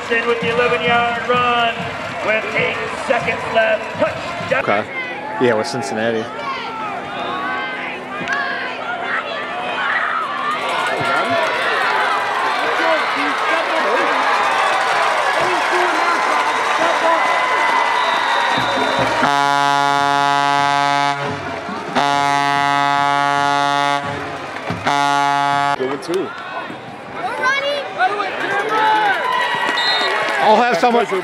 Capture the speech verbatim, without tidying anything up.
Johnson with the eleven yard run with eight seconds left. Touchdown. Okay. Yeah, with Cincinnati. Too. I'll have someone.